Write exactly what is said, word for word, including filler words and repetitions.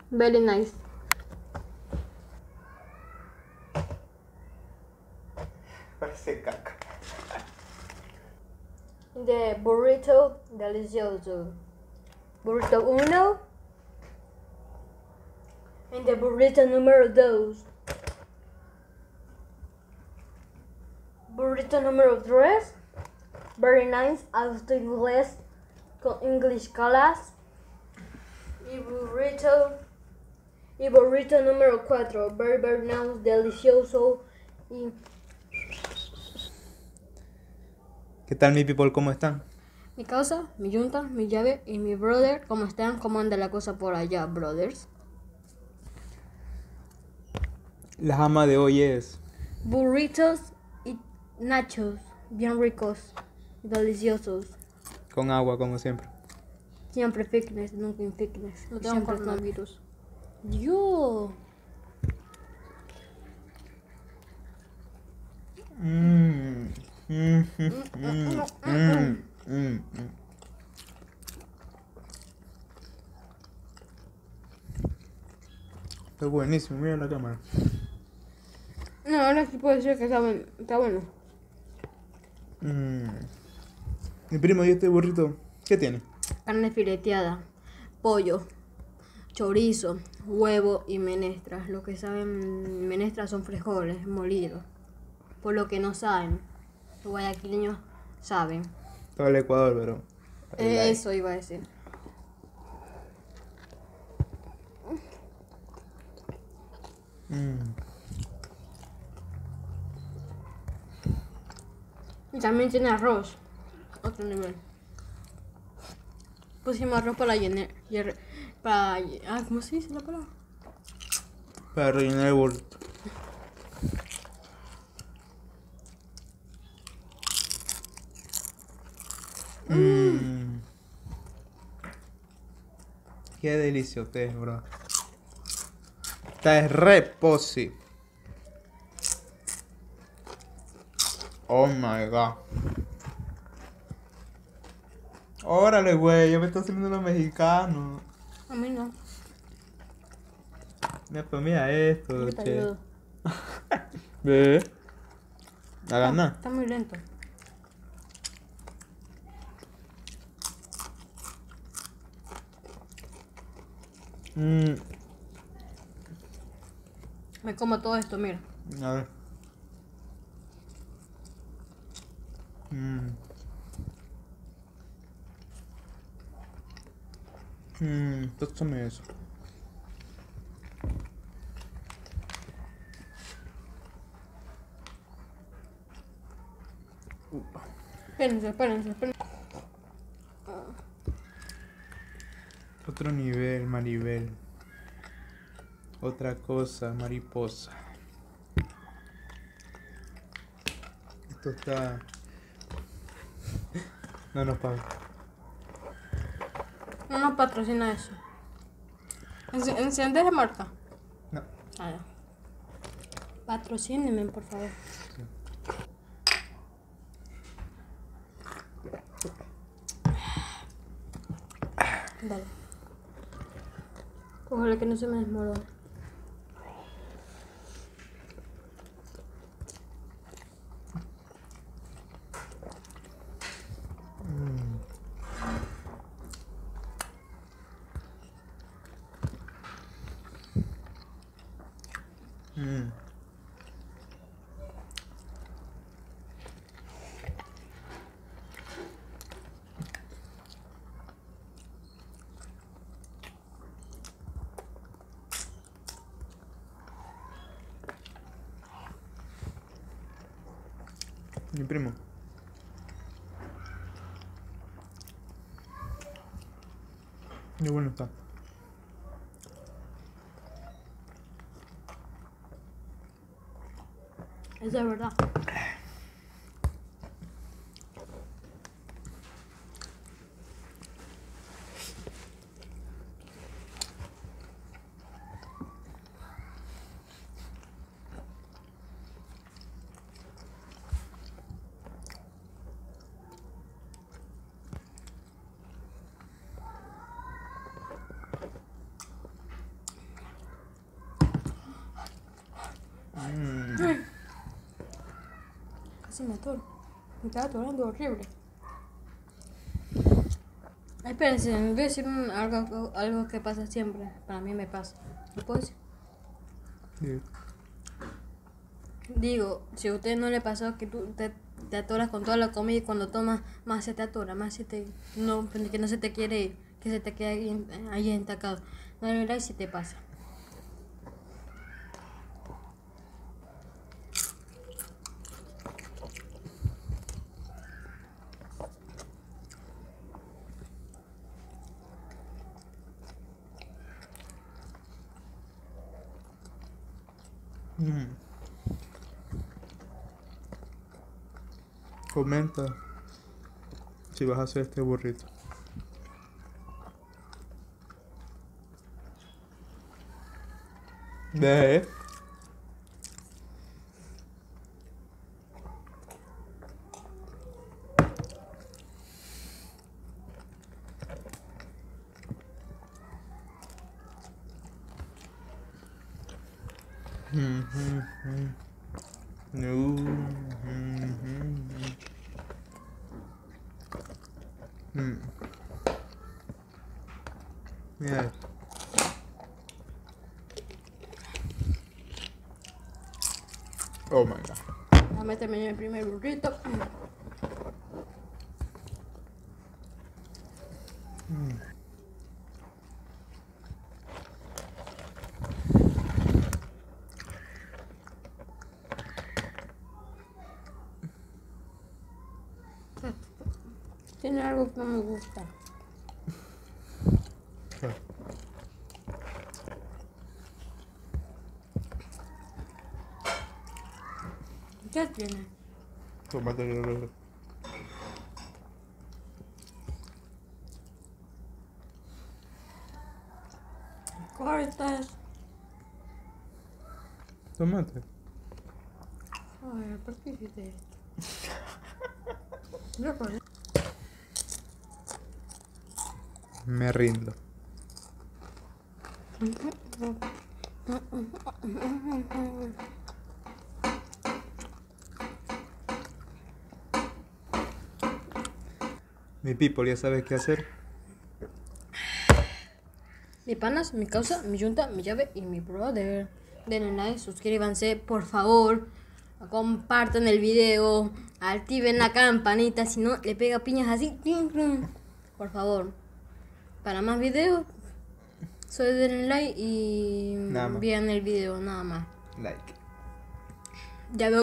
Very nice. Parece caca. The burrito delicioso. Burrito uno. And the burrito número dos. Burrito número tres. Very nice. Hasta inglés con English class. Y burrito. Y burrito número cuatro. Very, very nice. Delicioso. Y ¿Qué tal mi people? ¿Cómo están? mi casa, mi yunta, mi llave y mi brother. ¿Cómo están? ¿Cómo anda la cosa por allá, brothers? La jama de hoy es Burritos y nachos. Bien ricos. Deliciosos. con agua como siempre. Siempre fitness, nunca in fitness. No tengo Siempre coronavirus. Yo. Mmm. Mmm. Mmm. Mmm. Mmm. Está buenísimo, mira la cámara. No, ahora sí puedo decir que está bueno. Está bueno. Mmm. Mi primo, ¿y este burrito qué tiene? Carne fileteada, pollo, chorizo, huevo y menestras. Lo que saben menestras son frijoles molidos. Por lo que no saben, los guayaquileños saben. Todo el Ecuador, pero. Eh, Eso iba a decir. Mmm. Y también tiene arroz. Otro nivel. Pusimos arroz para llenar. Para. Ah, ¿cómo se dice la palabra? Para rellenar el burrito. Mmm. Qué delicioso es, bro. Está es re posi. Oh my god. Órale, güey, ya me está saliendo lo mexicano. A mí no. Mira, pues mira esto, Yo te che. ayudo. Ve. A ganar. Está muy lento. Mmm. Me como todo esto, mira. A ver. Mmm. Mmm, tócame eso. Espérense, espérense, espérense. Otro nivel, Maribel. Otra cosa, mariposa. Esto está... No nos paga. No nos patrocina eso. Enci- ¿Enciendes la marca? No. Ah, ya. Patrocíneme, por favor. Dale. Ojalá que no se me desmorone. Mmm. Mi primo. Qué bueno está. Eso es verdad. Mm. Casi me atoro. Me estaba atorando horrible. Espérense, me voy a decir un- algo, algo que pasa siempre. Para mí me pasa. ¿Lo puedo decir? Sí. Digo, si a usted no le pasó que tú te, te atoras con toda la comida y cuando tomas más se te atora, más se te... No, que no se te quiere ir, que se te queda ahí, ahí entacado. No le miráis si te pasa. Mm. Comenta si vas a hacer este burrito. Ve. Mhm. No. Mhm. Mm. Mira. Oh my god. Déjame terminar el primer burrito. Tiene algo que no me gusta. ¿Qué tiene? Tomate de Cortas. Tomate. Ay, ¿por qué hiciste esto? Yo por Me rindo. Mi people, ¿ya sabes qué hacer? Mi panas, mi causa, mi yunta, mi llave y mi brother. Denle like, suscríbanse, por favor. Compartan el video. Activen la campanita, si no le pega piñas así. Por favor. Para más videos, solo denle like y Nada más. vean el video, nada más. Like. Ya veo